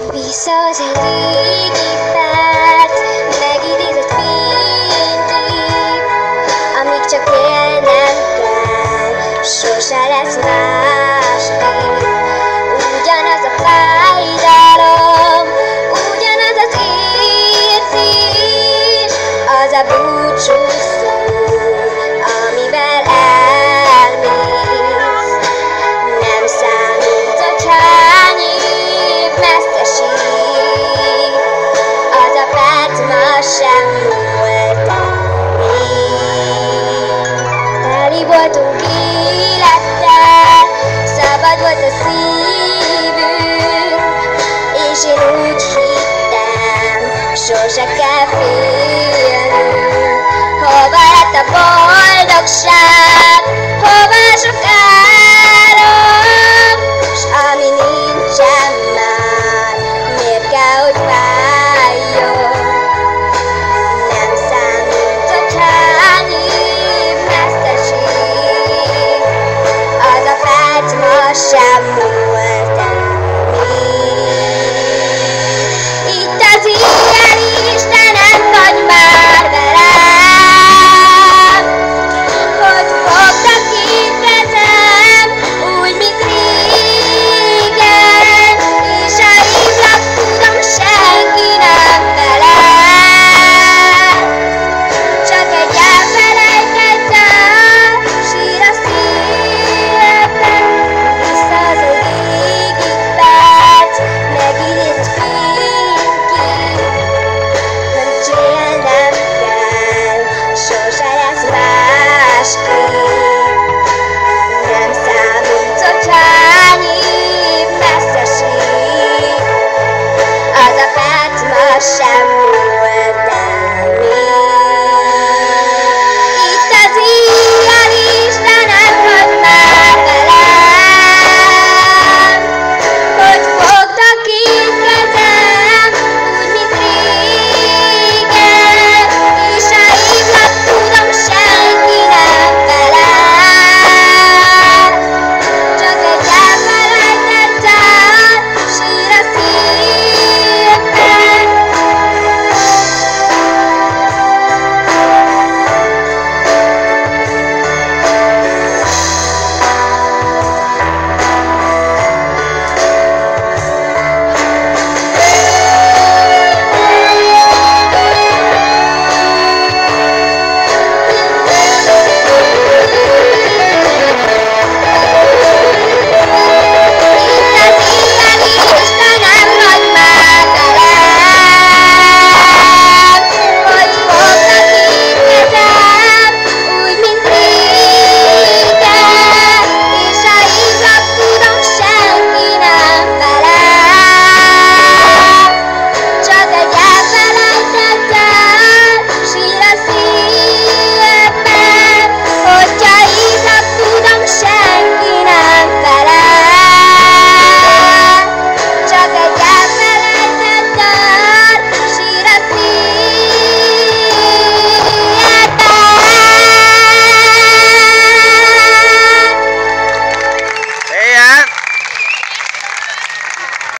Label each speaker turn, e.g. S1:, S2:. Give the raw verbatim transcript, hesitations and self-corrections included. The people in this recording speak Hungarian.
S1: Visszahoz egy régi perc, megidézett fénykép, amíg csak élnem kell, sose lesz másképp. Ugyanaz a fájdalom, ugyanaz az érzés, az a búcsú szó, amivel elmész. Nem számít, hogy hány év messzeség, az a perc ma sem múlt még. Teli voltunk élettel, szabad volt a szívünk, és én úgy hittem, sose kell félnünk. Hova lett a boldogság?